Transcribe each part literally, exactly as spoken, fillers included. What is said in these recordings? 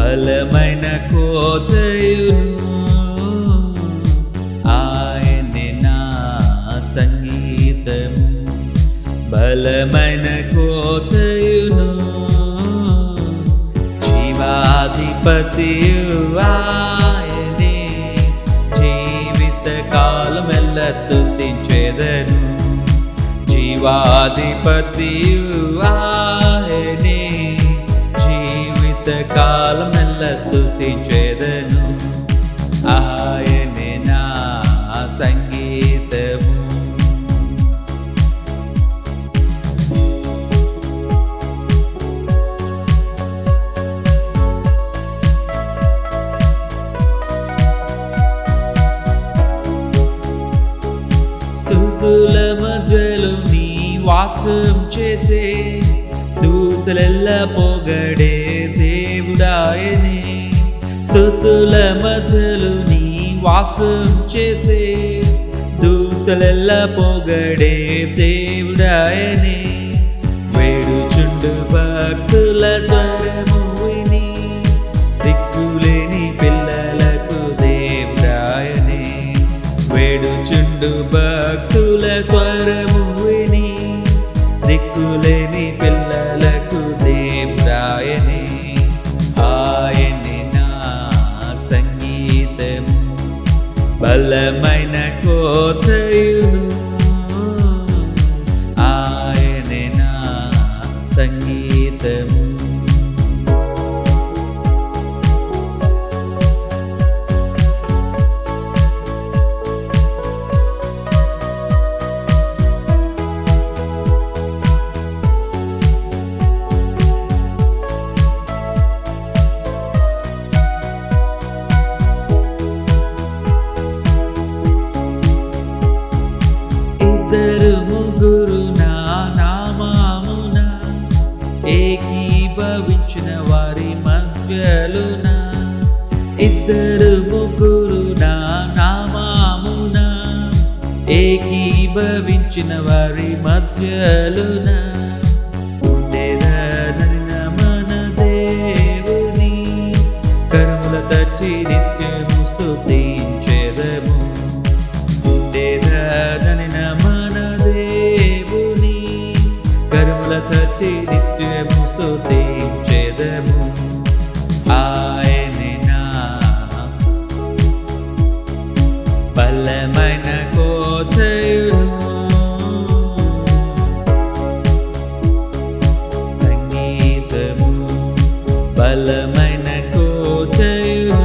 బలమైన కోటయును ఆయనే నా సంగీతము బలమైన కోటయును జీవాధిపతియు ఆయనే జీవిత కాలమెల్ల స్తుతించెదను జీవాధిపతియు ఆయనే జీవిత కాలమెల్ల స్తుతించెదను ఆయనే నా సంగీతము స్తుతుల మధ్యలో నీ వాసం చేసే దూతలెల్ల పొగడే దేవుడాయనే స్తుతుల మధ్యలో నీ వాసం చేసే దూతలెల్ల పొగడే దేవుడాయనే వేడుచుండు భక్తుల స్వరము విని దిక్కులేని పిల్లలకు దేవుడాయనే వేడుచుండు భక్తుల స్వరము విని దిక్కులేని పిల్లలకు దేవుడాయనే ఆయనే నా సంగీతము బలమైన కోటయును ఆయనే నా సంగీతము ఇద్దరు ముగ్గురు నా నామమున ఏకీభవించిన వారి మధ్యలున ఇద్దరు ముగ్గురు నా నామమున ఏకీభవించిన వారి మధ్యలున ఉండేదనని మన దేవుని కరముల తట్టి నిత్యము స్తుతించెదము ఉండేదనని తచ్చి నిత్యము స్తుతించెదము ఆయనే నా బలమైన కోటయును సంగీతము బలమైన కోటయును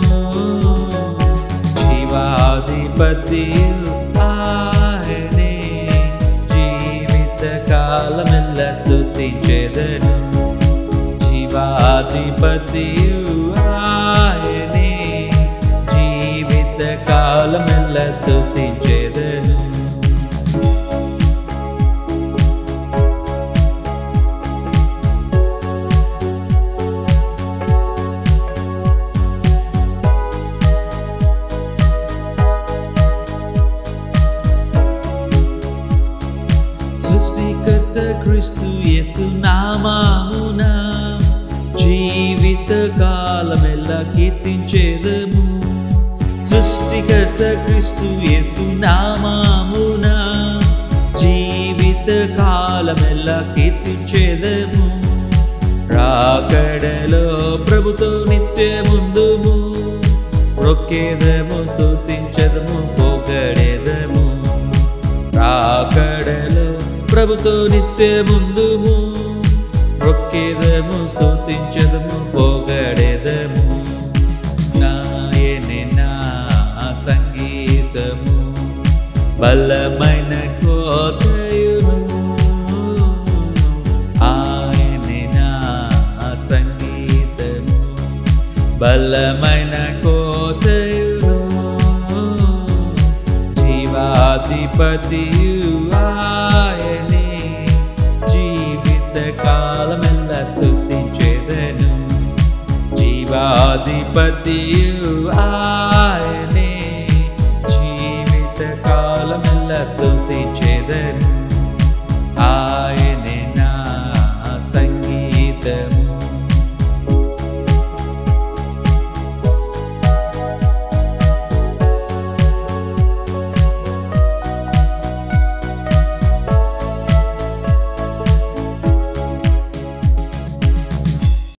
జీవాధిపతియు ఆయనే జీవిత కాలమెల్ల స్తుతించెదను జీవాధిపతియు ఆయనే జీవిత కాలమెల్ల స్తుతించెదను సృష్టికర్త క్రీస్తు యేసు నామమున జీవిత కాలమెల్ల కీర్తించెదము సృష్టికర్త క్రీస్తు యేసు నామమున జీవిత కాలమెల్ల కీర్తించెదము రాకడలో ప్రభుతో నిత్యముందుము రొక్కేదము స్తుతించెదము పొగడెదము రాకడలో ప్రభుతో నిత్యముందుము రొక్కేదము స్తుతించెదము పొగడెదము నాయనే నా సంగీతము బలమైన కోటయును ఆయనే నా సంగీతము బలమైన కోటయును జీవాధిపతియు ఆయనే జీవిత కాలమెల్ల స్తుతించెదను జీవాధిపతి